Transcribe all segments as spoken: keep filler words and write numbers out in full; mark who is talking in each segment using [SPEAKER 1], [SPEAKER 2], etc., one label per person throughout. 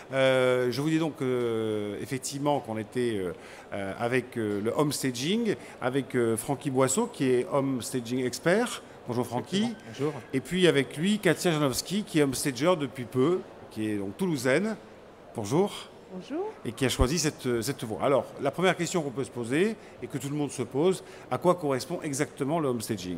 [SPEAKER 1] Euh, je vous dis donc euh, effectivement qu'on était euh, euh, avec euh, le homestaging, avec euh, Francky Boisseau qui est homestaging expert. Bonjour
[SPEAKER 2] Exactement.
[SPEAKER 1] Francky.
[SPEAKER 2] Bonjour.
[SPEAKER 1] Et puis avec lui, Katia Janowski qui est homestager depuis peu, qui est donc toulousaine. Bonjour.
[SPEAKER 3] Bonjour.
[SPEAKER 1] Et qui a choisi cette, cette voie. Alors, la première question qu'on peut se poser, et que tout le monde se pose, à quoi correspond exactement le homestaging?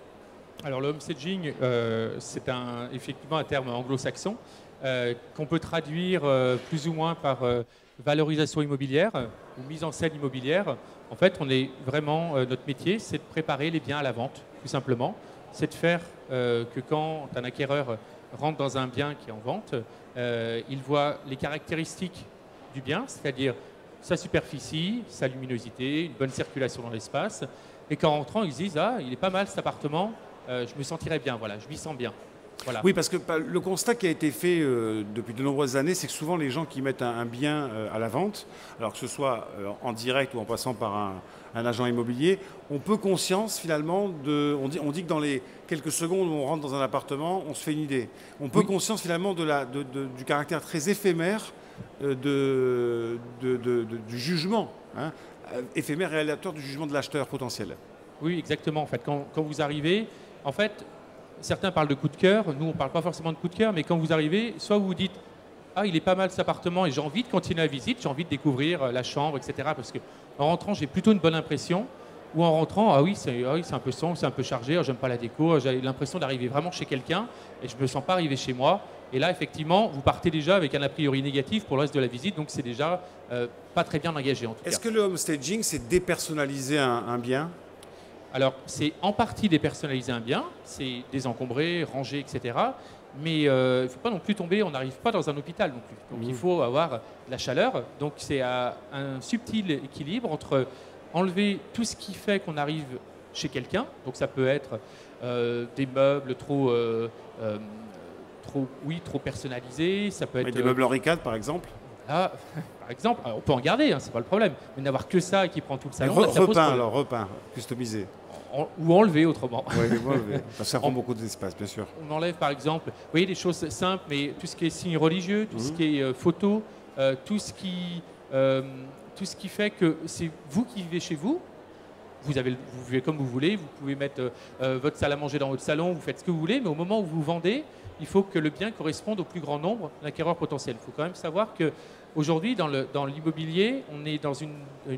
[SPEAKER 2] Alors le homestaging, euh, c'est un, effectivement un terme anglo-saxon euh, qu'on peut traduire euh, plus ou moins par euh, valorisation immobilière euh, ou mise en scène immobilière. En fait, on est vraiment, euh, notre métier, c'est de préparer les biens à la vente, tout simplement. C'est de faire euh, que quand un acquéreur rentre dans un bien qui est en vente, euh, il voit les caractéristiques du bien, c'est-à-dire sa superficie, sa luminosité, une bonne circulation dans l'espace. Et qu'en rentrant, ils se disent « Ah, il est pas mal cet appartement, euh, je me sentirais bien, voilà, je m'y sens bien. » Voilà.
[SPEAKER 1] Oui, parce que bah, le constat qui a été fait euh, depuis de nombreuses années, c'est que souvent les gens qui mettent un, un bien euh, à la vente, alors que ce soit euh, en direct ou en passant par un, un agent immobilier, ont peu conscience finalement de... On dit, on dit que dans les quelques secondes où on rentre dans un appartement, on se fait une idée. On peut
[SPEAKER 2] Oui.
[SPEAKER 1] conscience finalement de la, de, de, du caractère très éphémère euh, de, de, de, du jugement, hein, éphémère et aléatoire du jugement de l'acheteur potentiel.
[SPEAKER 2] Oui, exactement. En fait, quand, quand vous arrivez, en fait, certains parlent de coup de cœur. Nous, on ne parle pas forcément de coup de cœur, mais quand vous arrivez, soit vous vous dites « Ah, il est pas mal cet appartement et j'ai envie de continuer la visite, j'ai envie de découvrir la chambre, et cetera » Parce que en rentrant, j'ai plutôt une bonne impression. Ou en rentrant, ah oui, c'est ah oui, un peu sombre, c'est un peu chargé, j'aime pas la déco, j'ai l'impression d'arriver vraiment chez quelqu'un et je me sens pas arriver chez moi. Et là, effectivement, vous partez déjà avec un a priori négatif pour le reste de la visite, donc c'est déjà euh, pas très bien engagé en tout cas.
[SPEAKER 1] Est-ce que le homestaging, c'est dépersonnaliser un, un bien?
[SPEAKER 2] Alors, c'est en partie dépersonnaliser un bien, c'est désencombrer, ranger, et cetera. Mais euh, il ne faut pas non plus tomber, on n'arrive pas dans un hôpital non plus. Donc,
[SPEAKER 1] Mmh.
[SPEAKER 2] il faut avoir de la chaleur. Donc, c'est un subtil équilibre entre enlever tout ce qui fait qu'on arrive chez quelqu'un. Donc, ça peut être euh, des meubles trop, euh, euh, trop, oui, trop personnalisés. Ça peut être
[SPEAKER 1] Des meubles Henri quatre, par exemple?
[SPEAKER 2] Là, par exemple, alors, on peut en garder, hein, c'est pas le problème. Mais n'avoir que ça et qui prend tout le salon,
[SPEAKER 1] Re,
[SPEAKER 2] là, ça pose
[SPEAKER 1] repeint,
[SPEAKER 2] problème.
[SPEAKER 1] alors, repeint, customisé.
[SPEAKER 2] En- ou enlever autrement.
[SPEAKER 1] Oui, oui, ça prend beaucoup d'espace, bien sûr.
[SPEAKER 2] On enlève par exemple, vous voyez, des choses simples, mais tout ce qui est signes religieux, tout
[SPEAKER 1] Mmh.
[SPEAKER 2] ce qui est euh, photo, euh, tout, ce qui, euh, tout ce qui fait que c'est vous qui vivez chez vous. Vous, avez, vous vivez comme vous voulez, vous pouvez mettre euh, euh, votre salle à manger dans votre salon, vous faites ce que vous voulez, mais au moment où vous vendez, il faut que le bien corresponde au plus grand nombre d'acquéreurs potentiels. Il faut quand même savoir qu'aujourd'hui, dans le- dans l'immobilier, on est dans une, une,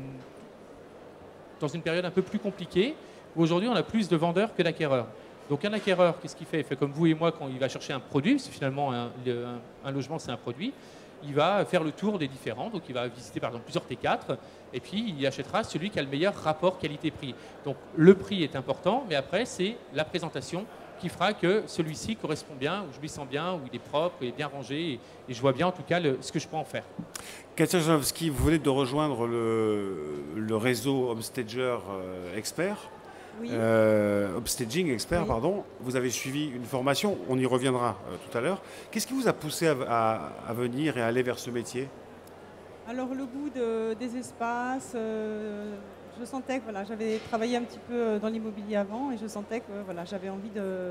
[SPEAKER 2] dans une période un peu plus compliquée. Aujourd'hui, on a plus de vendeurs que d'acquéreurs. Donc un acquéreur, qu'est-ce qu'il fait? Il fait comme vous et moi quand il va chercher un produit, parce que finalement un, le- un- un logement c'est un produit, il va faire le tour des différents, donc il va visiter par exemple plusieurs T quatre, et puis il achètera celui qui a le meilleur rapport qualité-prix. Donc le prix est important, mais après c'est la présentation qui fera que celui-ci correspond bien, où je m'y sens bien, où il est propre, où il est bien rangé, et, et je vois bien en tout cas le- ce que je peux en faire.
[SPEAKER 1] Katia Janowski, vous venez de rejoindre le, le réseau Homestager euh, Expert.
[SPEAKER 3] Oui.
[SPEAKER 1] Euh, Homestaging Expert,
[SPEAKER 3] Oui.
[SPEAKER 1] pardon. Vous avez suivi une formation, on y reviendra euh, tout à l'heure. Qu'est-ce qui vous a poussé à, à- à venir et à aller vers ce métier?
[SPEAKER 3] Alors le goût de- des espaces, euh, je sentais que voilà, j'avais travaillé un petit peu dans l'immobilier avant et je sentais que voilà, j'avais envie de,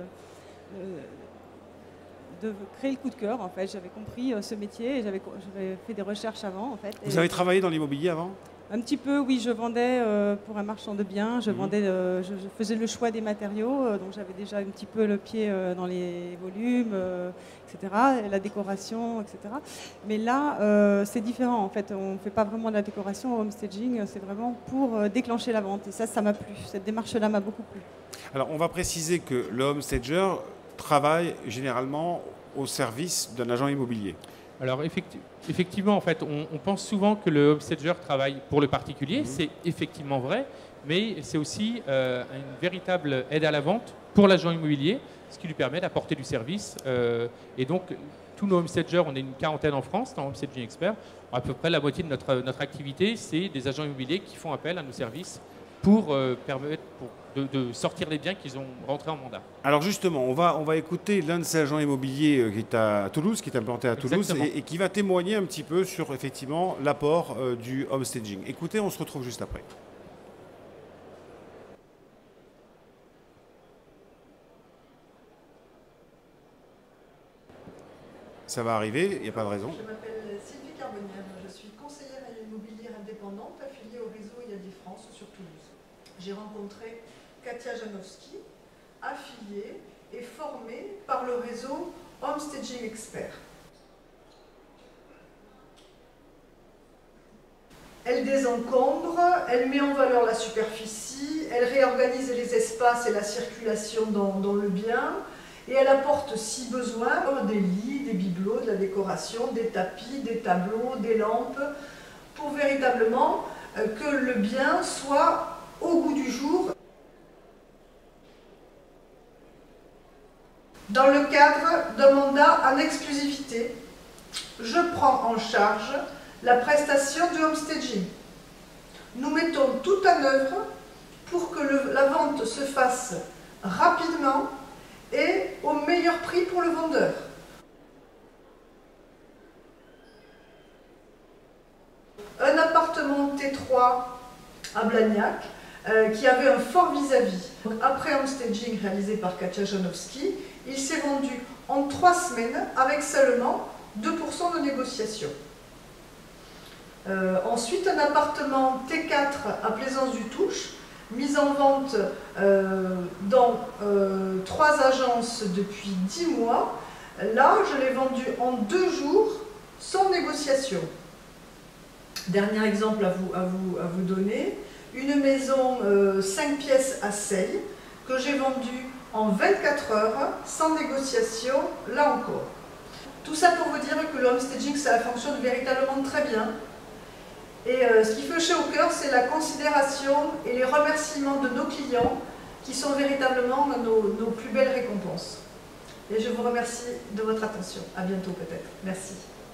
[SPEAKER 3] de, de créer le coup de cœur en fait. J'avais compris euh, ce métier et j'avais co- j'avais fait des recherches avant en fait.
[SPEAKER 1] Vous
[SPEAKER 3] Et
[SPEAKER 1] avez travaillé dans l'immobilier avant?
[SPEAKER 3] un petit peu, oui, je vendais euh, pour un marchand de biens, je,
[SPEAKER 1] Mhm.
[SPEAKER 3] vendais, euh, je, je faisais le choix des matériaux, euh, donc j'avais déjà un petit peu le pied euh, dans les volumes, euh, et cetera, et la décoration, et cetera. Mais là, euh, c'est différent en fait, on ne fait pas vraiment de la décoration au homestaging, c'est vraiment pour euh, déclencher la vente. Et ça, ça m'a plu, cette démarche-là m'a beaucoup plu.
[SPEAKER 1] Alors, on va préciser que le homestager travaille généralement au service d'un agent immobilier.
[SPEAKER 2] Alors effecti- effectivement, en fait, on, on pense souvent que le homestager travaille pour le particulier.
[SPEAKER 1] Mhm.
[SPEAKER 2] C'est effectivement vrai, mais c'est aussi euh, une véritable aide à la vente pour l'agent immobilier, ce qui lui permet d'apporter du service. Euh, et donc, tous nos homestagers, on est une quarantaine en France dans Homestaging Expert. À peu près la moitié de notre, notre activité, c'est des agents immobiliers qui font appel à nos services pour euh, permettre pour, de, de sortir les biens qu'ils ont rentrés en mandat.
[SPEAKER 1] Alors justement, on va, on va écouter l'un de ces agents immobiliers euh, qui est à Toulouse, qui est implanté à Toulouse,
[SPEAKER 2] Exactement.
[SPEAKER 1] et, et qui va témoigner un petit peu sur effectivement l'apport euh, du homestaging. Écoutez, on se retrouve juste après. Ça va arriver, il n'y a pas de raison.
[SPEAKER 4] Je m'appelle Sylvie j'ai rencontré Katia Janowski, affiliée et formée par le réseau Home Staging Expert. Elle désencombre, elle met en valeur la superficie, elle réorganise les espaces et la circulation dans, dans le bien, et elle apporte, si besoin, des lits, des bibelots, de la décoration, des tapis, des tableaux, des lampes, pour véritablement que le bien soit au goût du jour. Dans le cadre d'un mandat en exclusivité, je prends en charge la prestation du homestaging. Nous mettons tout en œuvre pour que le, la vente se fasse rapidement et au meilleur prix pour le vendeur. Un appartement T trois à Blagnac euh, qui avait un fort vis-à-vis. Après homestaging réalisé par Katia Janowski, il s'est vendu en trois semaines avec seulement deux pour cent de négociation. Euh, ensuite, un appartement T quatre à Plaisance-du-Touche, mis en vente euh, dans euh, trois agences depuis dix mois. Là, je l'ai vendu en deux jours, sans négociation. Dernier exemple à vous, à vous, à vous donner, une maison euh, cinq pièces à Seille, que j'ai vendue en vingt-quatre heures, sans négociation, là encore. Tout ça pour vous dire que le homestaging, ça fonctionne véritablement très bien. Et euh, ce qui fait chaud au cœur, c'est la considération et les remerciements de nos clients qui sont véritablement nos, nos plus belles récompenses. Et je vous remercie de votre attention. À bientôt peut-être. Merci.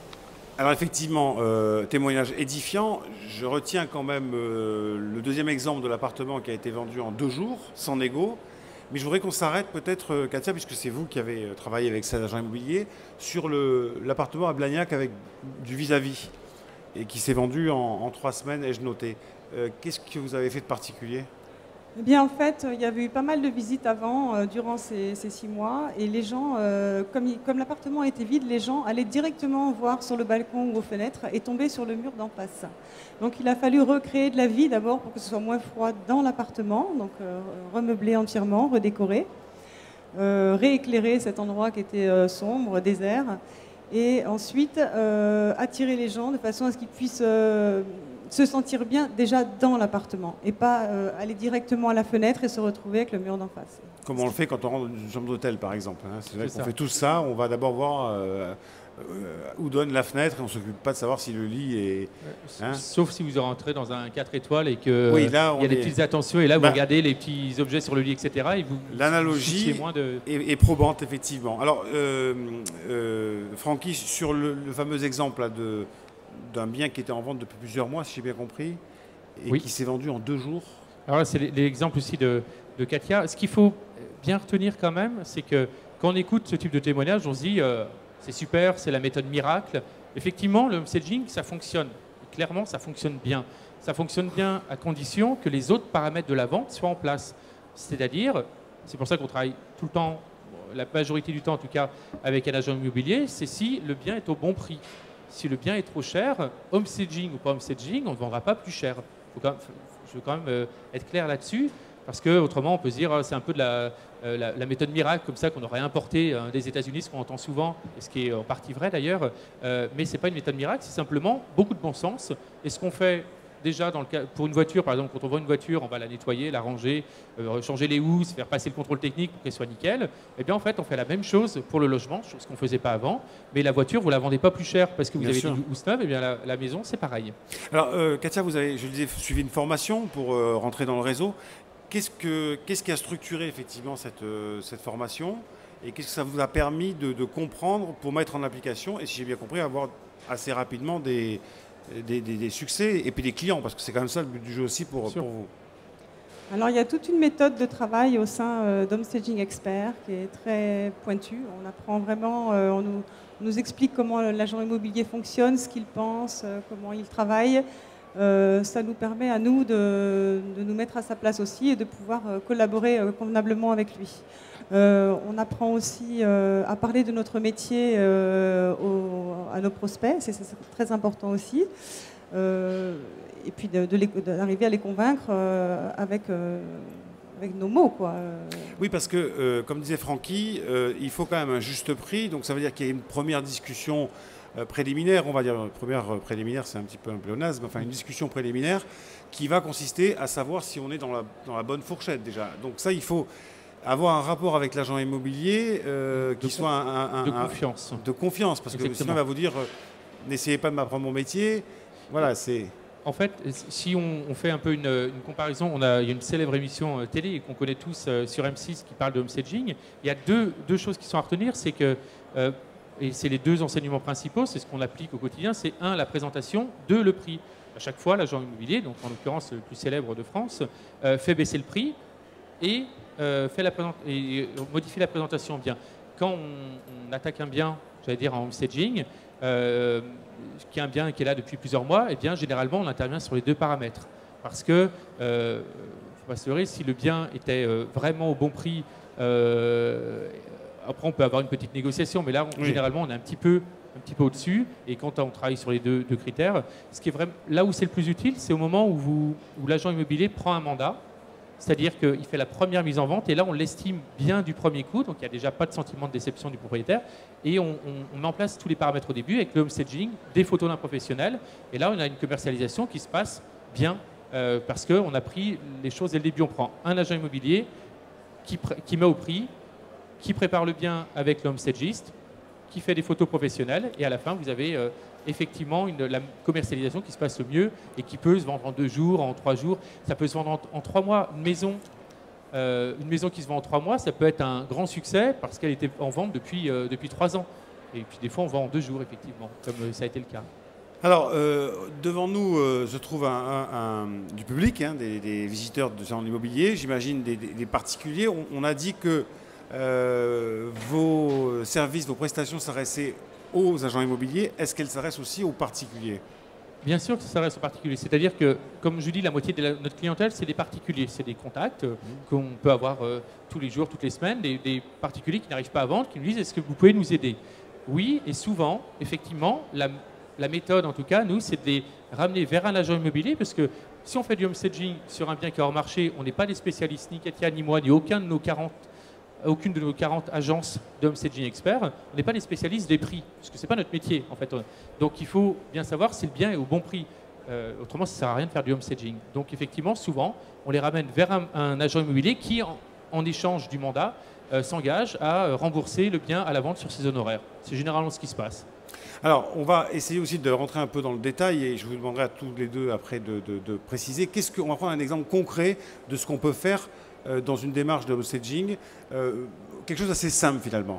[SPEAKER 1] Alors effectivement, euh, témoignage édifiant. Je retiens quand même euh, le deuxième exemple de l'appartement qui a été vendu en deux jours, sans négo. Mais je voudrais qu'on s'arrête peut-être, euh, Katia, puisque c'est vous qui avez travaillé avec cet agent immobilier, sur l'appartement à Blagnac avec du vis-à-vis. Et qui s'est vendu en, en trois semaines, ai-je noté. Euh, Qu'est-ce que vous avez fait de particulier?
[SPEAKER 3] Eh bien, en fait, il y avait eu pas mal de visites avant, euh, durant ces, ces six mois. Et les gens, euh, comme, il- comme l'appartement était vide, les gens allaient directement voir sur le balcon ou aux fenêtres et tomber sur le mur d'en face. Donc, il a fallu recréer de la vie d'abord pour que ce soit moins froid dans l'appartement. Donc, euh, remeubler entièrement, redécorer. Euh, rééclairer cet endroit qui était euh, sombre, désert. Et ensuite, euh, attirer les gens de façon à ce qu'ils puissent euh, se sentir bien déjà dans l'appartement et pas euh, aller directement à la fenêtre et se retrouver avec le mur d'en face.
[SPEAKER 1] Comme on le fait quand on rentre dans une chambre d'hôtel, par exemple. Hein. C'est vrai
[SPEAKER 2] C'est
[SPEAKER 1] qu'on
[SPEAKER 2] ça.
[SPEAKER 1] fait tout ça. On va d'abord voir euh, euh, où donne la fenêtre et on ne s'occupe pas de savoir si le lit est... Hein?
[SPEAKER 2] Sauf si vous rentrez dans un quatre étoiles et que
[SPEAKER 1] Oui,
[SPEAKER 2] euh,
[SPEAKER 1] là, on
[SPEAKER 2] il y a des
[SPEAKER 1] est-
[SPEAKER 2] petites attentions et là vous
[SPEAKER 1] Bah,
[SPEAKER 2] regardez les petits objets sur le lit, et cetera. Et vous
[SPEAKER 1] L'analogie
[SPEAKER 2] vous souciez moins de.
[SPEAKER 1] est, est probante, effectivement. Alors, euh, euh, Francky, sur le, le fameux exemple là, de- d'un bien qui était en vente depuis plusieurs mois, si j'ai bien compris, et
[SPEAKER 2] Oui.
[SPEAKER 1] qui s'est vendu en deux jours.
[SPEAKER 2] Alors là, c'est l'exemple aussi de, de Katia. Ce qu'il faut bien retenir quand même, c'est que quand on écoute ce type de témoignage, on se dit euh, c'est super, c'est la méthode miracle. Effectivement, le homestaging, ça fonctionne. Clairement, ça fonctionne bien. Ça fonctionne bien à condition que les autres paramètres de la vente soient en place. C'est-à-dire, c'est pour ça qu'on travaille tout le temps, la majorité du temps en tout cas, avec un agent immobilier, c'est si le bien est au bon prix. Si le bien est trop cher, homestaging ou pas homestaging, on ne vendra pas plus cher. Faut quand même- je veux quand même euh, être clair là-dessus, parce que autrement on peut se dire euh, c'est un peu de la, euh, la, la méthode miracle comme ça qu'on aurait importé euh, des États-Unis, ce qu'on entend souvent, et ce qui est en partie vrai d'ailleurs. Euh, mais c'est pas une méthode miracle, c'est simplement beaucoup de bon sens. Et ce qu'on fait déjà dans le cas, pour une voiture, par exemple, quand on voit une voiture, on va la nettoyer, la ranger, euh, changer les housses, faire passer le contrôle technique pour qu'elle soit nickel. Et bien en fait, on fait la même chose pour le logement, chose qu'on ne faisait pas avant. Mais la voiture, vous la vendez pas plus cher parce que vous
[SPEAKER 1] Bien
[SPEAKER 2] avez
[SPEAKER 1] sûr.
[SPEAKER 2] des housses neuves. Et bien la, la maison, c'est pareil.
[SPEAKER 1] Alors, euh, Katia, vous avez, je le disais, suivi une formation pour euh, rentrer dans le réseau. Qu'est-ce, que, qu'est-ce qui a structuré effectivement cette, euh, cette formation et qu'est-ce que ça vous a permis de, de comprendre pour mettre en application et, si j'ai bien compris, avoir assez rapidement des, des, des- des succès et puis des clients, parce que c'est quand même ça le but du jeu aussi pour,
[SPEAKER 2] Sûr.
[SPEAKER 1] pour vous.
[SPEAKER 3] Alors, il y a toute une méthode de travail au sein euh, d'Homestaging Expert qui est très pointue. On apprend vraiment, euh, on, nous, on nous explique comment l'agent immobilier fonctionne, ce qu'il pense, euh, comment il travaille. Euh, ça nous permet à nous de, de nous mettre à sa place aussi et de pouvoir euh, collaborer euh, convenablement avec lui. Euh, on apprend aussi euh, à parler de notre métier euh, aux- à nos prospects, c'est c'est très important aussi. euh, et puis d'arriver à les convaincre euh, avec, euh, avec nos mots, quoi.
[SPEAKER 1] Oui, parce que, euh, comme disait Francky, euh, il faut quand même un juste prix. Donc ça veut dire qu'il y a une première discussion euh, préliminaire, on va dire. Première euh, préliminaire, c'est un petit peu un pléonasme, enfin une discussion préliminaire qui va consister à savoir si on est dans la, dans la bonne fourchette déjà. Donc ça, il faut avoir un rapport avec l'agent immobilier euh, qui soit un, un,
[SPEAKER 2] de
[SPEAKER 1] un,
[SPEAKER 2] confiance.
[SPEAKER 1] De confiance, parce Exactement. que sinon il va vous dire euh, n'essayez pas de m'apprendre mon métier. Voilà, c'est...
[SPEAKER 2] En fait, si on, on fait un peu une, une comparaison, on a, il y a une célèbre émission euh, télé qu'on connaît tous euh, sur M six qui parle de home staging. Il y a deux, deux choses qui sont à retenir, c'est que, euh, et c'est les deux enseignements principaux, c'est ce qu'on applique au quotidien, c'est un, la présentation, deux, le prix. À chaque fois, l'agent immobilier, donc en l'occurrence le plus célèbre de France, euh, fait baisser le prix et, euh, fait la et modifie la présentation bien. Quand on, on attaque un bien, j'allais dire en home staging, euh, qui est un bien qui est là depuis plusieurs mois, et eh bien généralement on intervient sur les deux paramètres. Parce que, euh, faut pas se leurrer, si le bien était euh, vraiment au bon prix, euh, après on peut avoir une petite négociation, mais là on, oui. généralement on est un petit peu un petit peu au-dessus, et quand on travaille sur les deux, deux critères, ce qui est vraiment, là où c'est le plus utile, c'est au moment où, vous, où l'agent immobilier prend un mandat, c'est-à-dire qu'il fait la première mise en vente, et là on l'estime bien du premier coup, donc il n'y a déjà pas de sentiment de déception du propriétaire, et on, on, on met en place tous les paramètres au début, avec le home staging, des photos d'un professionnel, et là on a une commercialisation qui se passe bien, euh, parce qu'on a pris les choses dès le début. On prend un agent immobilier qui, qui met au prix, qui prépare le bien avec le home stagiste, qui fait des photos professionnelles, et à la fin, vous avez euh, effectivement une, la commercialisation qui se passe le mieux et qui peut se vendre en deux jours, en trois jours. Ça peut se vendre en, en trois mois. Une maison, euh, une maison qui se vend en trois mois, ça peut être un grand succès parce qu'elle était en vente depuis, euh, depuis trois ans. Et puis des fois, on vend en deux jours, effectivement, comme euh, ça a été le cas.
[SPEAKER 1] Alors, euh, devant nous euh, se trouve un, un, un, du public, hein, des, des visiteurs de salon immobilier, j'imagine des, des, des particuliers. On, on a dit que Euh, vos services, vos prestations s'adressaient aux agents immobiliers. Est-ce qu'elles s'adressent aussi aux particuliers?
[SPEAKER 2] Bien sûr que ça s'adresse aux particuliers. C'est-à-dire que, comme je dis, la moitié de la, notre clientèle, c'est des particuliers. C'est des contacts euh, mmh. qu'on peut avoir euh, tous les jours, toutes les semaines, des, des particuliers qui n'arrivent pas à vendre, qui nous disent « Est-ce que vous pouvez nous aider ?» Oui, et souvent, effectivement, la, la méthode, en tout cas, nous, c'est de les ramener vers un agent immobilier, parce que si on fait du home staging sur un bien qui est hors marché, on n'est pas des spécialistes, ni Katia, ni moi, ni aucun de nos quarante aucune de nos quarante agences de home staging experts, on n'est pas des spécialistes des prix, parce que ce n'est pas notre métier en fait. Donc il faut bien savoir si le bien est au bon prix. Euh, autrement, ça ne sert à rien de faire du home staging. Donc effectivement, souvent, on les ramène vers un, un agent immobilier qui, en, en échange du mandat, euh, s'engage à rembourser le bien à la vente sur ses honoraires. C'est généralement ce qui se passe.
[SPEAKER 1] Alors, on va essayer aussi de rentrer un peu dans le détail, et je vous demanderai à tous les deux après de, de, de préciser. Qu'est-ce que, on va prendre un exemple concret de ce qu'on peut faire dans une démarche de home staging, euh, quelque chose d'assez simple finalement.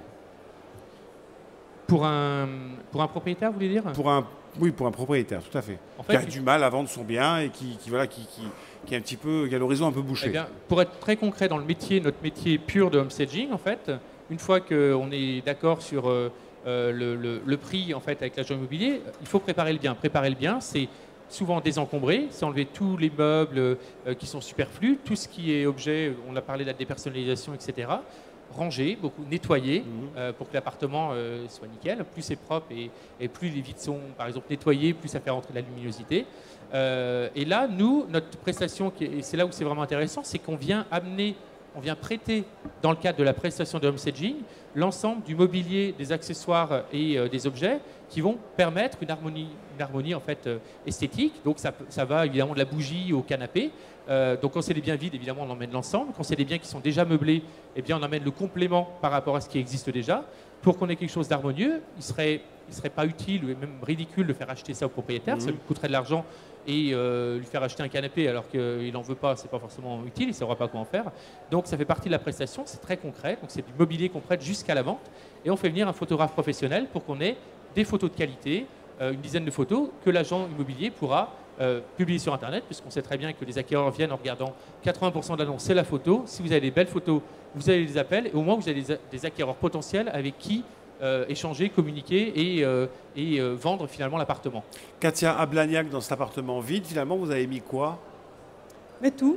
[SPEAKER 2] Pour un, pour un propriétaire, vous voulez dire?
[SPEAKER 1] Pour un, oui, pour un propriétaire, tout à fait. En fait qui a du mal à vendre son bien et qui, qui, voilà, qui, qui, qui, est un petit peu, qui a l'horizon un peu bouché.
[SPEAKER 2] Eh bien, pour être très concret dans le métier, notre métier pur de home staging, en fait, une fois qu'on est d'accord sur euh, le, le, le prix en fait, avec l'agent immobilier, il faut préparer le bien. Préparer le bien, c'est souvent désencombrer, c'est enlever tous les meubles euh, qui sont superflus, tout ce qui est objet, on a parlé de la dépersonnalisation, et cetera. Ranger, beaucoup nettoyer mmh. euh, pour que l'appartement euh, soit nickel. Plus c'est propre et, et plus les vitres sont, par exemple, nettoyées, plus ça fait rentrer de la luminosité. Euh, et là, nous, notre prestation, qui est, et c'est là où c'est vraiment intéressant, c'est qu'on vient amener, on vient prêter, dans le cadre de la prestation de home staging, l'ensemble du mobilier, des accessoires et euh, des objets qui vont permettre une harmonie, une harmonie en fait, euh, esthétique. Donc ça, ça va évidemment de la bougie au canapé. Euh, donc quand c'est des biens vides, évidemment, on emmène l'ensemble. Quand c'est des biens qui sont déjà meublés, eh bien, on emmène le complément par rapport à ce qui existe déjà. Pour qu'on ait quelque chose d'harmonieux, il ne serait, il serait pas utile ou même ridicule de faire acheter ça au propriétaire. Mmh. Ça lui coûterait de l'argent et euh, lui faire acheter un canapé alors qu'il n'en veut pas, ce n'est pas forcément utile, il ne saura pas quoi en faire. Donc ça fait partie de la prestation, c'est très concret. Donc c'est du mobilier qu'on prête jusqu'à la vente. Et on fait venir un photographe professionnel pour qu'on ait des photos de qualité, euh, une dizaine de photos que l'agent immobilier pourra euh, publier sur Internet, puisqu'on sait très bien que les acquéreurs viennent en regardant quatre-vingts pour cent de l'annonce, c'est la photo. Si vous avez des belles photos, vous avez des appels, et au moins vous avez des, des acquéreurs potentiels avec qui euh, échanger, communiquer et, euh, et euh, vendre finalement l'appartement.
[SPEAKER 1] Katia, à Blagnac, dans cet appartement vide, finalement, vous avez mis quoi?
[SPEAKER 3] Mais tout.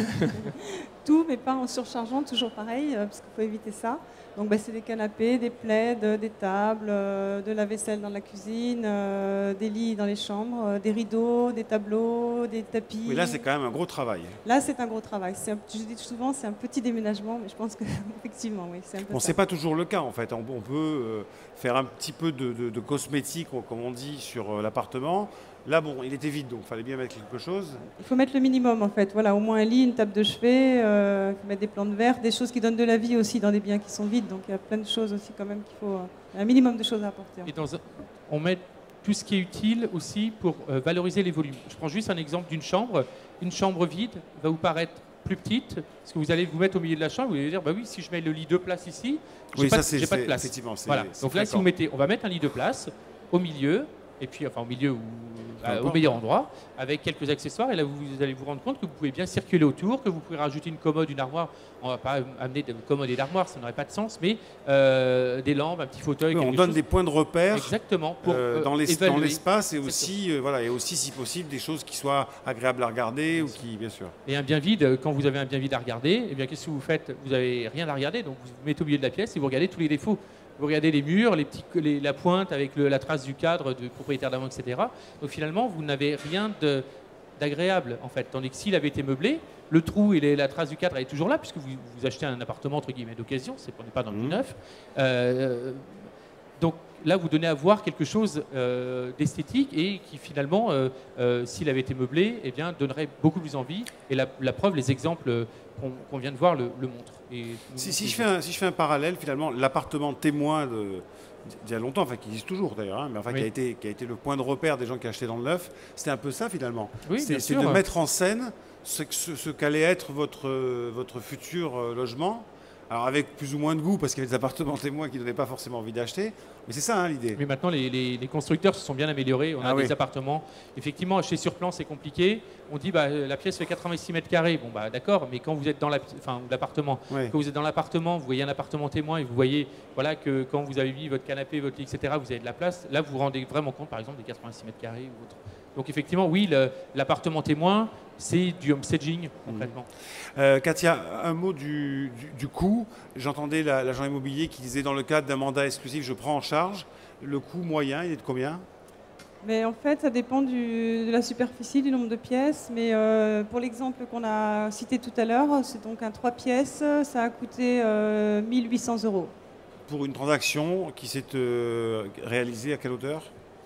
[SPEAKER 3] Tout, mais pas en surchargeant, toujours pareil, euh, parce qu'il faut éviter ça. Donc bah, c'est des canapés, des plaids, des tables, euh, de la vaisselle dans la cuisine, euh, des lits dans les chambres, euh, des rideaux, des tableaux, des tapis.
[SPEAKER 1] Oui, là, c'est quand même un gros travail.
[SPEAKER 3] Là, c'est un gros travail. C'est un- je dis souvent, c'est un petit déménagement, mais je pense qu'effectivement, oui, c'est un peu
[SPEAKER 1] Bon,
[SPEAKER 3] ça.
[SPEAKER 1] c'est pas toujours le cas en fait. On, on peut euh, faire un petit peu de, de, de cosmétique, comme on dit, sur euh, l'appartement. Là, bon, il était vide, donc il fallait bien mettre quelque chose.
[SPEAKER 3] Il faut mettre le minimum, en fait. Voilà, au moins un lit, une table de chevet, euh, il faut mettre des plantes vertes, des choses qui donnent de la vie aussi dans des biens qui sont vides. Donc il y a plein de choses aussi quand même qu'il faut... euh, un minimum de choses à apporter.
[SPEAKER 2] Et dans un- on met tout ce qui est utile aussi pour euh, valoriser les volumes. Je prends juste un exemple d'une chambre. Une chambre vide va vous paraître plus petite, parce que vous allez vous mettre au milieu de la chambre, vous allez dire, bah oui, si je mets le lit deux places ici, j'ai
[SPEAKER 1] Oui,
[SPEAKER 2] pas,
[SPEAKER 1] ça,
[SPEAKER 2] de-
[SPEAKER 1] c'est-
[SPEAKER 2] j'ai pas de
[SPEAKER 1] c'est-
[SPEAKER 2] place.
[SPEAKER 1] effectivement, c'est-
[SPEAKER 2] Voilà.
[SPEAKER 1] c'est
[SPEAKER 2] Donc là, si
[SPEAKER 1] fréquent.
[SPEAKER 2] vous mettez, on va mettre un lit de place au milieu, et puis enfin au milieu ou
[SPEAKER 1] Peu
[SPEAKER 2] euh, au
[SPEAKER 1] importe.
[SPEAKER 2] meilleur endroit, avec quelques accessoires, et là vous, vous allez vous rendre compte que vous pouvez bien circuler autour, que vous pouvez rajouter une commode, une armoire. On va pas amener de commode et d'armoire, ça n'aurait pas de sens, mais euh, des lampes, un petit fauteuil.
[SPEAKER 1] Oui, on
[SPEAKER 2] quelque
[SPEAKER 1] donne
[SPEAKER 2] chose.
[SPEAKER 1] des points de repère
[SPEAKER 2] Exactement pour
[SPEAKER 1] euh,
[SPEAKER 2] euh,
[SPEAKER 1] dans l'es- dans
[SPEAKER 2] évaluer.
[SPEAKER 1] l'espace et
[SPEAKER 2] Exactement.
[SPEAKER 1] aussi, euh, voilà, et aussi, si possible, des choses qui soient agréables à regarder ou qui, bien sûr.
[SPEAKER 2] Et un bien vide, quand vous avez un bien vide à regarder, eh bien qu'est-ce que vous faites? Vous n'avez rien à regarder, donc vous vous mettez au milieu de la pièce et vous regardez tous les défauts. Vous regardez les murs, les petits, les- la pointe avec le- la trace du cadre du propriétaire d'avant, et cetera. Donc finalement, vous n'avez rien de- d'agréable en fait. Tandis que s'il avait été meublé, le trou et les- la trace du cadre est toujours là, puisque vous, vous achetez un appartement entre guillemets d'occasion, c'est- on n'est pas dans le
[SPEAKER 1] Mhm.
[SPEAKER 2] neuf. Euh, donc là, vous donnez à voir quelque chose euh, d'esthétique et qui finalement, euh, euh, s'il avait été meublé, eh bien, donnerait beaucoup plus envie. Et la, la preuve, les exemples euh, qu'on qu'on vient de voir le, le montrent. Et
[SPEAKER 1] Si, si je fais un, si je fais un parallèle, finalement, l'appartement témoin de, d'il y a longtemps, enfin qui existe toujours d'ailleurs, hein, mais enfin
[SPEAKER 2] Oui.
[SPEAKER 1] qui, a été, qui a été le point de repère des gens qui achetaient dans le neuf, c'était un peu ça finalement.
[SPEAKER 2] Oui,
[SPEAKER 1] c'est
[SPEAKER 2] bien
[SPEAKER 1] c'est
[SPEAKER 2] sûr.
[SPEAKER 1] de mettre en scène ce, que- ce, ce qu'allait être votre, euh, votre futur euh, logement. Alors avec plus ou moins de goût, parce qu'il y avait des appartements témoins qui ne donnaient pas forcément envie d'acheter. Mais c'est ça hein, l'idée.
[SPEAKER 2] Mais maintenant, les, les- les constructeurs se sont bien améliorés. On a
[SPEAKER 1] Ah
[SPEAKER 2] des
[SPEAKER 1] oui.
[SPEAKER 2] appartements. Effectivement, acheter sur plan, c'est compliqué. On dit, bah, la pièce fait quatre-vingt-six mètres carrés. Bon, bah, d'accord, mais quand vous êtes dans la, enfin, ou l'appartement,
[SPEAKER 1] Ouais.
[SPEAKER 2] quand vous êtes dans l'appartement, vous voyez un appartement témoin et vous voyez, voilà, que quand vous avez mis votre canapé, votre lit, et cetera, vous avez de la place. Là, vous vous rendez vraiment compte, par exemple, des quatre-vingt-six mètres carrés ou autre. Donc, effectivement, oui, le- l'appartement témoin, c'est du homestaging, concrètement.
[SPEAKER 1] Euh, Katia, un mot du, du, du coût. J'entendais la- l'agent immobilier qui disait dans le cadre d'un mandat exclusif, je prends en charge. Le coût moyen, il est de combien?
[SPEAKER 3] Mais en fait, ça dépend du- de la superficie, du nombre de pièces. Mais euh, pour l'exemple qu'on a cité tout à l'heure, c'est donc un trois pièces, ça a coûté euh, mille huit cents euros.
[SPEAKER 1] Pour une transaction qui s'est euh, réalisée à quelle hauteur?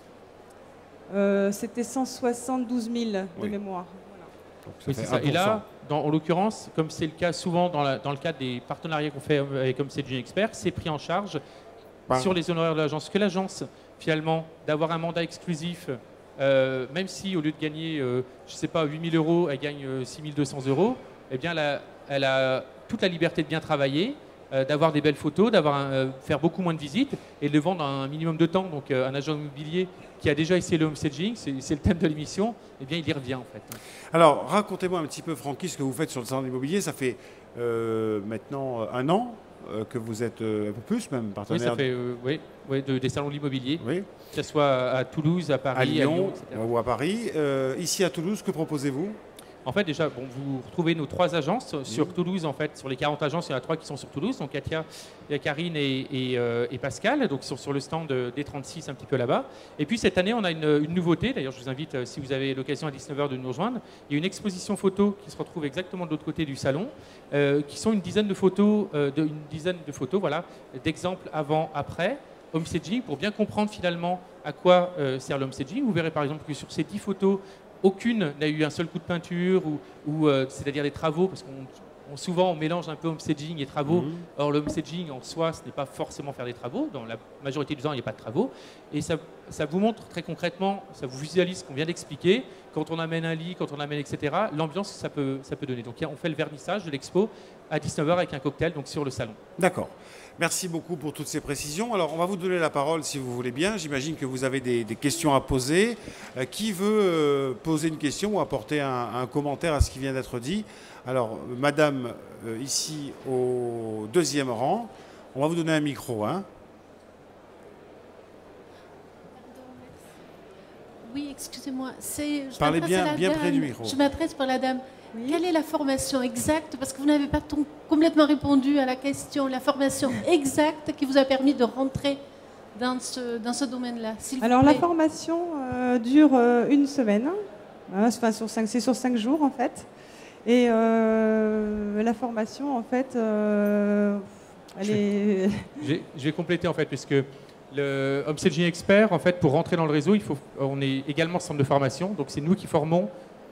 [SPEAKER 3] Euh, C'était cent soixante-douze mille de
[SPEAKER 1] Oui.
[SPEAKER 3] mémoire. Voilà.
[SPEAKER 1] Donc, ça
[SPEAKER 2] Oui,
[SPEAKER 1] fait
[SPEAKER 2] c'est ça.
[SPEAKER 1] un pour cent.
[SPEAKER 2] Et là, dans, en l'occurrence, comme c'est le cas souvent dans, la- dans le cadre des partenariats qu'on fait avec Homestaging Expert, c'est pris en charge
[SPEAKER 1] Par-
[SPEAKER 2] sur les honoraires de l'agence. Que l'agence, finalement, d'avoir un mandat exclusif, euh, même si au lieu de gagner, euh, je ne sais pas, huit mille euros, elle gagne euh, six mille deux cents euros, eh bien, elle a, elle a toute la liberté de bien travailler, euh, d'avoir des belles photos, d'avoir un- euh, faire beaucoup moins de visites et de le vendre en un minimum de temps. Donc, euh, un agent immobilier qui a déjà essayé le homestaging, c'est c'est le thème de l'émission, eh bien, il y revient en fait.
[SPEAKER 1] Alors, racontez-moi un petit peu, Francky, ce que vous faites sur le salon de l'immobilier. Ça fait euh, maintenant un an euh, que vous êtes, euh, un peu plus même,
[SPEAKER 2] Oui,
[SPEAKER 1] partenaire
[SPEAKER 2] ça fait euh, oui, oui, de- des salons de l'immobilier,
[SPEAKER 1] oui,
[SPEAKER 2] que ce soit à Toulouse, à Paris,
[SPEAKER 1] à Lyon,
[SPEAKER 2] et cetera.
[SPEAKER 1] ou à Paris. Euh, ici à Toulouse, que proposez-vous?
[SPEAKER 2] En fait, déjà, bon, vous retrouvez nos trois agences sur Toulouse. En fait, sur les quarante agences, il y en a trois qui sont sur Toulouse. Donc, Katia, il y a Karine et, et, euh, et Pascal, donc sur, sur le stand de- des trente-six, un petit peu là-bas. Et puis, cette année, on a une, une nouveauté. D'ailleurs, je vous invite, euh, si vous avez l'occasion à dix-neuf heures de nous rejoindre, il y a une exposition photo qui se retrouve exactement de l'autre côté du salon, euh, qui sont une dizaine de photos, euh, de, une dizaine de photos, voilà, d'exemples avant-après. Homestaging, pour bien comprendre finalement à quoi euh, sert l'homestaging. Vous verrez par exemple que sur ces dix photos, aucune n'a eu un seul coup de peinture, ou, ou, euh, c'est-à-dire des travaux, parce qu'on on- souvent on mélange un peu homestaging et travaux.
[SPEAKER 1] Mhm.
[SPEAKER 2] Or, le homestaging en soi, ce n'est pas forcément faire des travaux. Dans la majorité du temps, il n'y a pas de travaux. Et ça, ça vous montre très concrètement, ça vous visualise ce qu'on vient d'expliquer. Quand on amène un lit, quand on amène et cetera, l'ambiance que ça peut, ça peut donner. Donc, on fait le vernissage de l'expo à dix-neuf heures avec un cocktail, donc sur le salon.
[SPEAKER 1] D'accord. Merci beaucoup pour toutes ces précisions. Alors, on va vous donner la parole si vous voulez bien. J'imagine que vous avez des, des questions à poser. Euh, qui veut euh, poser une question ou apporter un, un commentaire à ce qui vient d'être dit? Alors, euh, madame, euh, ici au deuxième rang, on va vous donner un micro. Hein.
[SPEAKER 5] Oui, excusez-moi. c'est- je
[SPEAKER 1] Parlez
[SPEAKER 5] m'adresse à
[SPEAKER 1] bien-
[SPEAKER 5] la
[SPEAKER 1] bien près
[SPEAKER 5] dame.
[SPEAKER 1] du micro.
[SPEAKER 5] Je m'adresse pour la dame.
[SPEAKER 3] Oui.
[SPEAKER 5] Quelle est la formation exacte? Parce que vous n'avez pas ton- complètement répondu à la question. La formation exacte qui vous a permis de rentrer dans ce, dans ce domaine-là, s'il vous
[SPEAKER 3] Alors la
[SPEAKER 5] plaît.
[SPEAKER 3] formation euh, dure euh, une semaine, hein, enfin, sur cinq, c'est sur cinq jours en fait. Et euh, la formation en fait, euh, elle
[SPEAKER 2] Je-
[SPEAKER 3] est...
[SPEAKER 2] Je vais, je vais compléter en fait, puisque le Home Staging Expert, en fait, pour rentrer dans le réseau, il faut, on est également centre de formation. Donc c'est nous qui formons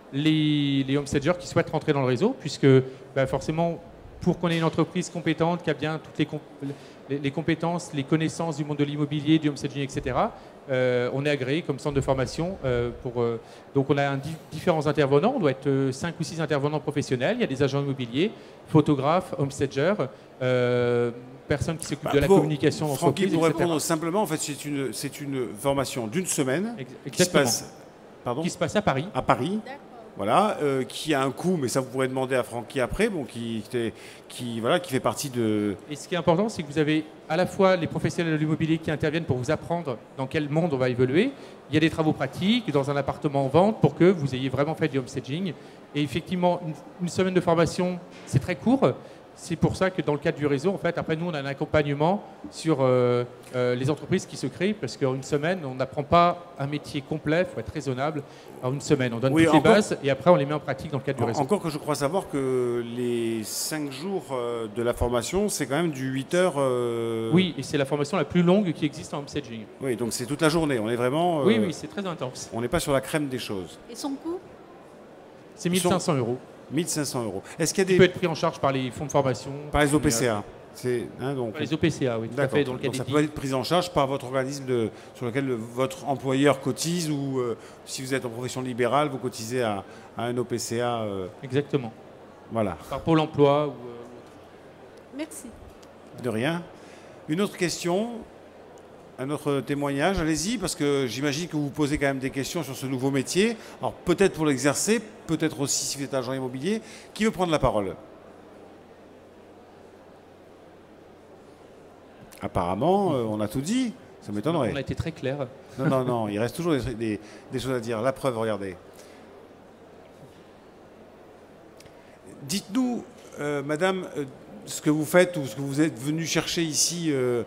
[SPEAKER 2] les, les homestagers qui souhaitent rentrer dans le réseau, puisque bah, forcément, pour qu'on ait une entreprise compétente, qui a bien toutes les, comp- les, les compétences, les connaissances du monde de l'immobilier, du homestaging, et cetera, euh, on est agréé comme centre de formation. Euh, pour, euh, donc on a un di- différents intervenants, on doit être euh, cinq ou six intervenants professionnels. Il y a des agents immobiliers, photographes, homestagers, euh, personnes qui s'occupent
[SPEAKER 1] Bah,
[SPEAKER 2] de la
[SPEAKER 1] pour-
[SPEAKER 2] communication
[SPEAKER 1] Francky,
[SPEAKER 2] entreprise,
[SPEAKER 1] pour
[SPEAKER 2] et cetera.
[SPEAKER 1] répondre simplement, en fait, c'est une, c'est une formation d'une semaine
[SPEAKER 2] Ex-
[SPEAKER 1] qui se
[SPEAKER 2] Exactement.
[SPEAKER 1] passe, pardon,
[SPEAKER 2] Qui se passe à Paris.
[SPEAKER 1] à Paris.
[SPEAKER 5] D'accord.
[SPEAKER 1] Voilà, euh, qui a un coût, mais ça vous pourrez demander à Francky après, bon, qui, qui, qui, voilà, qui fait partie de...
[SPEAKER 2] Et ce qui est important, c'est que vous avez à la fois les professionnels de l'immobilier qui interviennent pour vous apprendre dans quel monde on va évoluer. Il y a des travaux pratiques dans un appartement en vente pour que vous ayez vraiment fait du homestaging. Et effectivement, une, une semaine de formation, c'est très court. C'est pour ça que dans le cadre du réseau, en fait, après nous, on a un accompagnement sur euh, euh, les entreprises qui se créent, parce qu'en une semaine, on n'apprend pas un métier complet, il faut être raisonnable. En une semaine, on donne
[SPEAKER 1] Oui,
[SPEAKER 2] toutes les
[SPEAKER 1] encore-
[SPEAKER 2] bases et après, on les met en pratique dans le cadre du réseau.
[SPEAKER 1] Encore que je crois savoir que les cinq jours euh, de la formation, c'est quand même du huit heures... euh,
[SPEAKER 2] Oui, et c'est la formation la plus longue qui existe en homestaging.
[SPEAKER 1] Oui, donc c'est toute la journée, on est vraiment... euh,
[SPEAKER 2] Oui, oui, c'est très intense.
[SPEAKER 1] On n'est pas sur la crème des choses.
[SPEAKER 5] Et son coût?
[SPEAKER 2] C'est mille cinq cents euros.
[SPEAKER 1] mille cinq cents euros. Est-ce qu'il y a
[SPEAKER 2] Qui
[SPEAKER 1] des...
[SPEAKER 2] peut être pris en charge par les fonds de formation.
[SPEAKER 1] Par les O P C A c'est, hein, donc,
[SPEAKER 2] Par les O P C A, oui, tout à
[SPEAKER 1] D'accord.
[SPEAKER 2] fait. Dans le cas
[SPEAKER 1] Donc
[SPEAKER 2] des
[SPEAKER 1] ça
[SPEAKER 2] dix.
[SPEAKER 1] peut être pris en charge par votre organisme de, sur lequel le- votre employeur cotise ou euh, si vous êtes en profession libérale, vous cotisez à, à un O P C A. euh,
[SPEAKER 2] Exactement.
[SPEAKER 1] voilà,
[SPEAKER 2] Par Pôle emploi ou. euh,
[SPEAKER 5] Merci.
[SPEAKER 1] de rien. Une autre question, un autre témoignage, allez-y, parce que j'imagine que vous vous posez quand même des questions sur ce nouveau métier. Alors peut-être pour l'exercer, peut-être aussi si vous êtes agent immobilier. Qui veut prendre la parole? Apparemment, euh, on a tout dit. Ça m'étonnerait.
[SPEAKER 2] On a été très clair.
[SPEAKER 1] Non, non, non, il reste toujours des, des- des choses à dire. La preuve, regardez. Dites-nous, euh, madame, euh, ce que vous faites ou ce que vous êtes venu chercher ici. euh.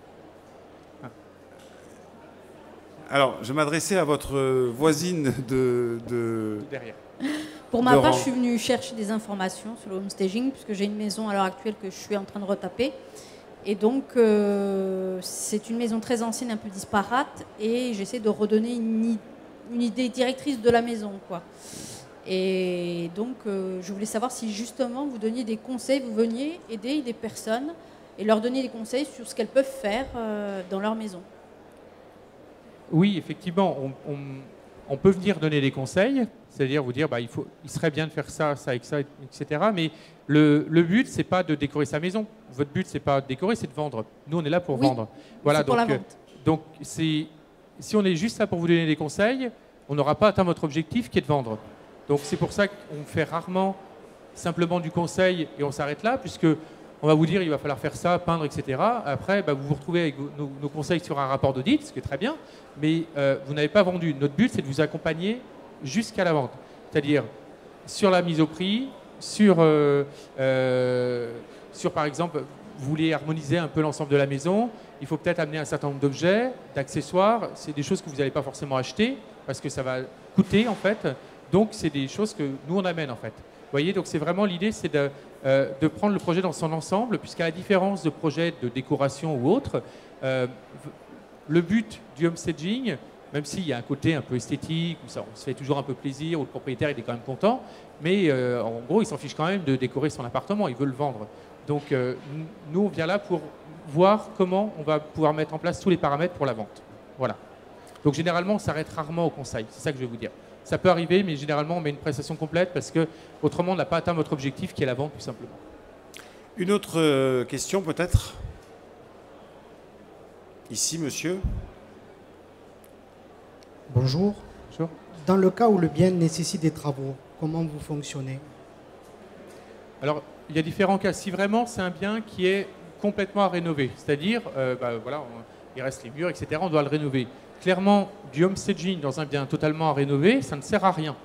[SPEAKER 1] Alors, je m'adressais à votre voisine de... de-
[SPEAKER 2] Derrière.
[SPEAKER 6] Pour ma part,
[SPEAKER 1] Laurent.
[SPEAKER 6] je suis venue chercher des informations sur le homestaging, puisque j'ai une maison à l'heure actuelle que je suis en train de retaper. Et donc, euh, c'est une maison très ancienne, un peu disparate, et j'essaie de redonner une, i- une idée directrice de la maison, quoi. Et donc, euh, je voulais savoir si justement vous donniez des conseils, vous veniez aider des personnes et leur donner des conseils sur ce qu'elles peuvent faire euh, dans leur maison.
[SPEAKER 2] Oui, effectivement, on, on- on peut venir donner des conseils, c'est-à-dire vous dire, bah, il, faut, il serait bien de faire ça, ça, et ça, et cetera. Mais le, le but, c'est pas de décorer sa maison. Votre but, c'est pas de décorer, c'est de vendre. Nous, on est là pour
[SPEAKER 6] Oui,
[SPEAKER 2] vendre. Voilà,
[SPEAKER 6] c'est pour
[SPEAKER 2] donc,
[SPEAKER 6] la
[SPEAKER 2] euh,
[SPEAKER 6] vente.
[SPEAKER 2] donc c'est, si on est juste là pour vous donner des conseils, on n'aura pas atteint votre objectif qui est de vendre. Donc c'est pour ça qu'on fait rarement simplement du conseil et on s'arrête là, puisque on va vous dire il va falloir faire ça, peindre, et cetera. Après, bah, vous vous retrouvez avec vos- nos, nos conseils sur un rapport d'audit, ce qui est très bien, mais euh, vous n'avez pas vendu. Notre but, c'est de vous accompagner jusqu'à la vente. C'est-à-dire sur la mise au prix, sur, euh, euh, sur par exemple, vous voulez harmoniser un peu l'ensemble de la maison, il faut peut-être amener un certain nombre d'objets, d'accessoires. C'est des choses que vous n'allez pas forcément acheter parce que ça va coûter en fait. Donc c'est des choses que nous on amène en fait. Vous voyez, donc c'est vraiment l'idée, c'est de, euh, de prendre le projet dans son ensemble, puisqu'à la différence de projets de décoration ou autre, euh, le but du homestaging, même s'il y a un côté un peu esthétique, où ça, on se fait toujours un peu plaisir, où le propriétaire il est quand même content, mais euh, en gros il s'en fiche quand même de décorer son appartement, il veut le vendre. Donc euh, nous on vient là pour voir comment on va pouvoir mettre en place tous les paramètres pour la vente. Voilà. Donc généralement on s'arrête rarement au conseil, c'est ça que je vais vous dire. Ça peut arriver, mais généralement on met une prestation complète parce que autrement on n'a pas atteint votre objectif qui est la vente tout simplement.
[SPEAKER 1] Une autre euh, question peut-être? Ici, monsieur.
[SPEAKER 7] Bonjour.
[SPEAKER 2] Bonjour.
[SPEAKER 7] Dans le cas où le bien nécessite des travaux, comment vous fonctionnez?
[SPEAKER 2] Alors, il y a différents cas. Si vraiment c'est un bien qui est complètement à rénover, c'est-à-dire, euh, bah, voilà, on- il reste les murs, et cetera, on doit le rénover. Clairement, du homestaging dans un bien totalement à rénover, ça ne sert à rien.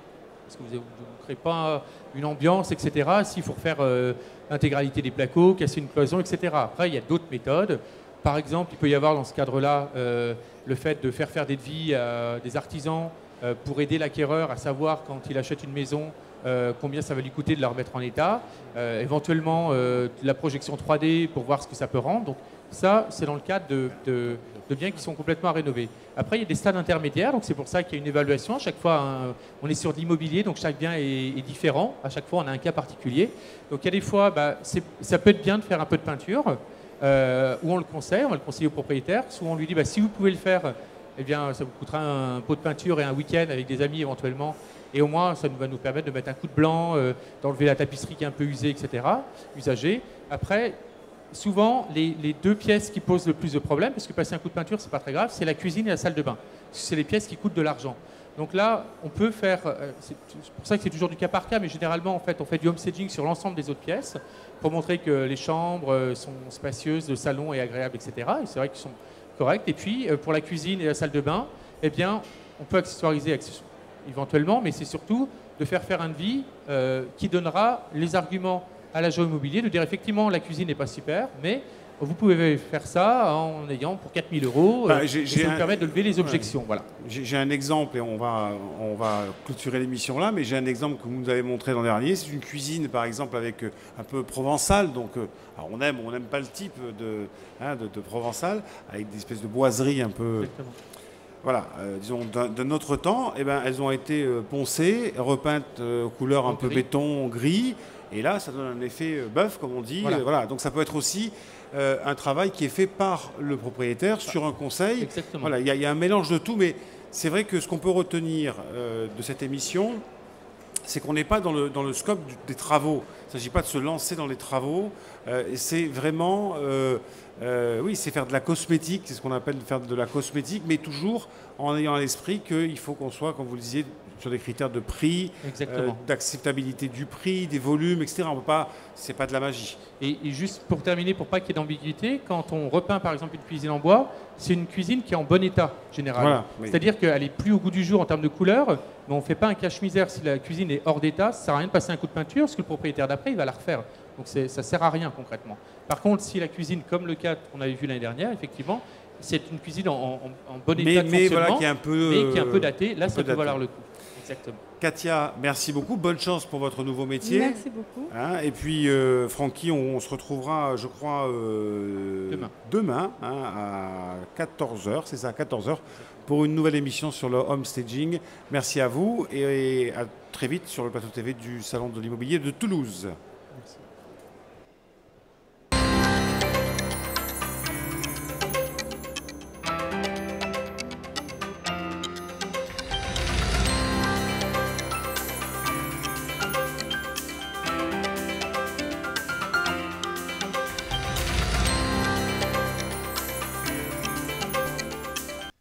[SPEAKER 2] parce que vous ne créez pas une ambiance, et cetera, s'il faut refaire euh, l'intégralité des placos, casser une cloison, et cetera. Après, il y a d'autres méthodes. Par exemple, il peut y avoir dans ce cadre-là euh, le fait de faire faire des devis à des artisans euh, pour aider l'acquéreur à savoir quand il achète une maison euh, combien ça va lui coûter de la remettre en état, euh, éventuellement euh, de la projection trois D pour voir ce que ça peut rendre. Donc ça, c'est dans le cadre de, de, de biens qui sont complètement à rénover. Après, il y a des stades intermédiaires, donc c'est pour ça qu'il y a une évaluation. À chaque fois, hein, on est sur de l'immobilier, donc chaque bien est, est différent. À chaque fois, on a un cas particulier. Donc il y a des fois, bah, ça peut être bien de faire un peu de peinture, euh, ou on le conseille, on va le conseiller au propriétaire. Souvent, on lui dit, bah, si vous pouvez le faire, eh bien, ça vous coûtera un pot de peinture et un week-end avec des amis éventuellement. Et au moins, ça va nous permettre de mettre un coup de blanc, euh, d'enlever la tapisserie qui est un peu usée, et cetera, usagée. Après, souvent, les, les deux pièces qui posent le plus de problèmes, parce que passer un coup de peinture, c'est pas très grave, c'est la cuisine et la salle de bain. C'est les pièces qui coûtent de l'argent. Donc là, on peut faire, euh, c'est pour ça que c'est toujours du cas par cas, mais généralement, en fait, on fait du homestaging sur l'ensemble des autres pièces pour montrer que les chambres sont spacieuses, le salon est agréable, et cetera. Et c'est vrai qu'ils sont corrects. Et puis, euh, pour la cuisine et la salle de bain, eh bien, on peut accessoiriser éventuellement, mais c'est surtout de faire faire un devis euh, qui donnera les arguments à l'agent immobilier, de dire effectivement la cuisine n'est pas super, mais vous pouvez faire ça en ayant pour quatre mille euros,
[SPEAKER 1] bah,
[SPEAKER 2] euh,
[SPEAKER 1] j'ai,
[SPEAKER 2] et
[SPEAKER 1] j'ai
[SPEAKER 2] ça
[SPEAKER 1] un...
[SPEAKER 2] vous permet de lever les objections.
[SPEAKER 1] Ouais.
[SPEAKER 2] Voilà.
[SPEAKER 1] J'ai, j'ai un exemple, et on va, on va clôturer l'émission là, mais j'ai un exemple que vous nous avez montré l'an dernier. C'est une cuisine, par exemple, avec euh, un peu provençal. Donc, euh, alors on aime, on n'aime pas le type de, hein, de, de provençal, avec des espèces de boiseries un peu...
[SPEAKER 2] Exactement.
[SPEAKER 1] Voilà, euh, disons, d'un, d'un autre temps, eh ben, elles ont été euh, poncées, repeintes euh, aux couleurs un peu
[SPEAKER 2] gris.
[SPEAKER 1] béton, gris, et là, ça donne un effet euh, bœuf, comme on dit.
[SPEAKER 2] Voilà.
[SPEAKER 1] Euh, voilà. Donc ça peut être aussi euh, un travail qui est fait par le propriétaire sur un conseil.
[SPEAKER 2] Exactement.
[SPEAKER 1] Voilà, il y, y a un mélange de tout, mais c'est vrai que ce qu'on peut retenir euh, de cette émission, c'est qu'on n'est pas dans le, dans le scope du, des travaux. Il ne s'agit pas de se lancer dans les travaux. Euh, c'est vraiment... Euh, Euh, oui, c'est faire de la cosmétique, c'est ce qu'on appelle faire de la cosmétique, mais toujours en ayant à l'esprit qu'il faut qu'on soit, comme vous le disiez, sur des critères de prix, euh, d'acceptabilité du prix, des volumes, et cetera. On peut pas, c'est pas de la magie.
[SPEAKER 2] Et, et juste pour terminer, pour pas qu'il y ait d'ambiguïté, quand on repeint par exemple une cuisine en bois, c'est une cuisine qui est en bon état généralement. Voilà, oui. C'est-à-dire qu'elle est plus au goût du jour en termes de couleur, mais on ne fait pas un cache-misère si la cuisine est hors d'état. Ça ne sert à rien de passer un coup de peinture, parce que le propriétaire d'après, il va la refaire. Donc ça ne sert à rien concrètement. Par contre, si la cuisine, comme le cas qu'on avait vu l'année dernière, effectivement, c'est une cuisine en, en, en bon
[SPEAKER 1] mais,
[SPEAKER 2] état de
[SPEAKER 1] mais
[SPEAKER 2] fonctionnement,
[SPEAKER 1] voilà, qui est un peu,
[SPEAKER 2] mais qui est un peu daté, là, ça peut
[SPEAKER 1] daté.
[SPEAKER 2] valoir le coup. Exactement.
[SPEAKER 1] Katia, merci beaucoup. Bonne chance pour votre nouveau métier.
[SPEAKER 3] Merci beaucoup.
[SPEAKER 1] Hein, et puis, euh, Francky, on, on se retrouvera, je crois, euh,
[SPEAKER 2] demain,
[SPEAKER 1] demain hein, à quatorze heures, c'est ça, à quatorze heures, pour une nouvelle émission sur le homestaging. Merci à vous et, et à très vite sur le plateau T V du Salon de l'Immobilier de Toulouse.
[SPEAKER 2] Merci.